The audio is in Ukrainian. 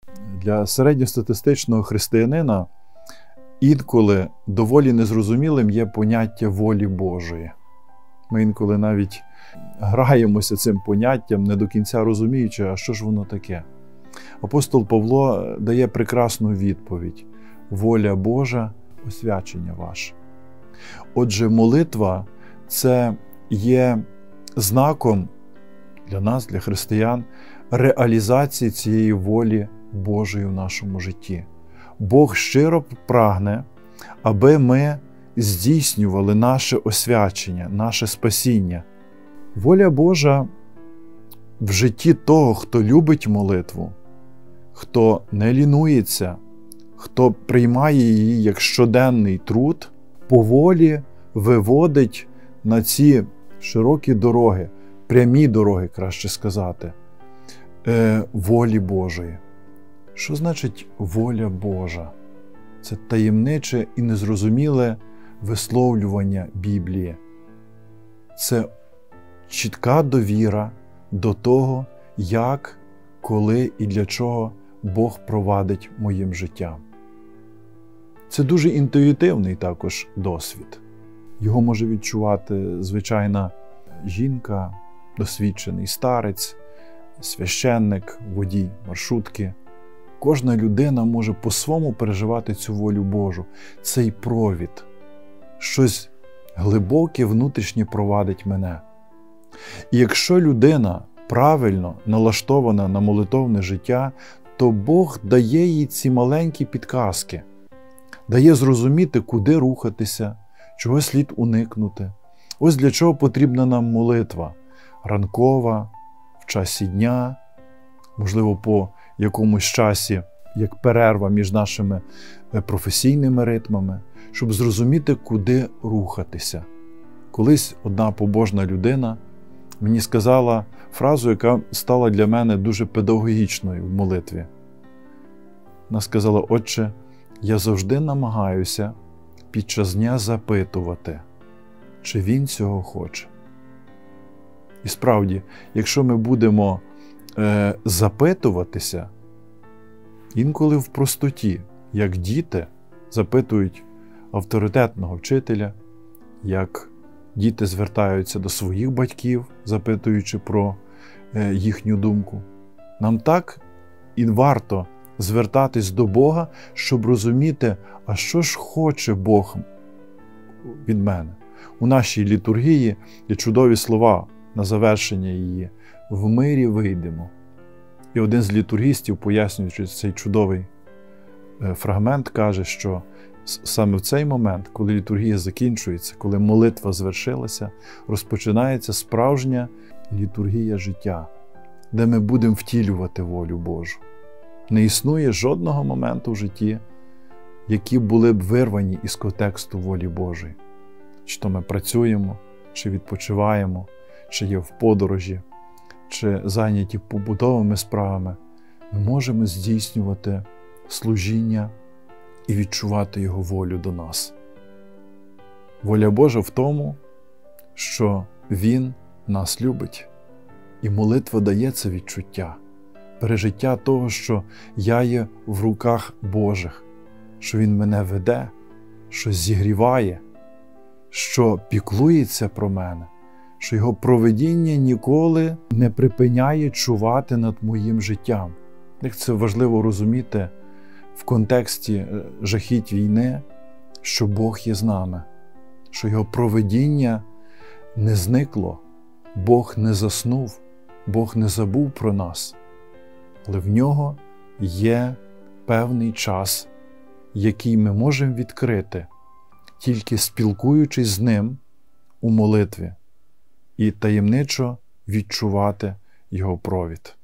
Для середньостатистичного християнина інколи доволі незрозумілим є поняття волі Божої. Ми інколи навіть граємося цим поняттям, не до кінця розуміючи, а що ж воно таке. Апостол Павло дає прекрасну відповідь. Воля Божа – освячення ваше. Отже, молитва – це є знаком для нас, для християн, реалізації цієї волі Божої в нашому житті. Бог щиро прагне, аби ми здійснювали наше освячення, наше спасіння. Воля Божа в житті того, хто любить молитву, хто не лінується, хто приймає її як щоденний труд, поволі виводить на ці широкі дороги, прямі дороги, краще сказати, волі Божої. Що значить воля Божа? Це таємниче і незрозуміле висловлювання Біблії. Це чітка довіра до того, як, коли і для чого Бог провадить моїм життям. Це дуже інтуїтивний також досвід. Його може відчувати звичайна жінка, досвідчений старець, священник, водій маршрутки. Кожна людина може по-своєму переживати цю волю Божу, цей провід. Щось глибоке внутрішнє провадить мене. І якщо людина правильно налаштована на молитовне життя, то Бог дає їй ці маленькі підказки, дає зрозуміти, куди рухатися, чого слід уникнути. Ось для чого потрібна нам молитва. Ранкова, в часі дня, можливо, по якомусь часі, як перерва між нашими професійними ритмами, щоб зрозуміти, куди рухатися. Колись одна побожна людина мені сказала фразу, яка стала для мене дуже педагогічною в молитві. Вона сказала: «Отче, я завжди намагаюся під час дня запитувати, чи він цього хоче». І справді, якщо ми будемо запитуватися, інколи в простоті, як діти запитують авторитетного вчителя, як діти звертаються до своїх батьків, запитуючи про їхню думку, нам так і варто звертатись до Бога, щоб розуміти, а що ж хоче Бог від мене. У нашій літургії є чудові слова на завершення її: «В мирі вийдемо». І один з літургістів, пояснюючи цей чудовий фрагмент, каже, що саме в цей момент, коли літургія закінчується, коли молитва звершилася, розпочинається справжня літургія життя, де ми будемо втілювати волю Божу. Не існує жодного моменту в житті, які були б вирвані із контексту волі Божої. Чи то ми працюємо, чи відпочиваємо, чи є в подорожі, чи зайняті побутовими справами, ми можемо здійснювати служіння і відчувати Його волю до нас. Воля Божа в тому, що Він нас любить, і молитва дає це відчуття, пережиття того, що я є в руках Божих, що Він мене веде, що зігріває, що піклується про мене, що Його провидіння ніколи не припиняє чувати над моїм життям. Як це важливо розуміти в контексті жахіть війни, що Бог є з нами, що Його провидіння не зникло, Бог не заснув, Бог не забув про нас, але в Нього є певний час, який ми можемо відкрити, тільки спілкуючись з Ним у молитві і таємничо відчувати Його провід.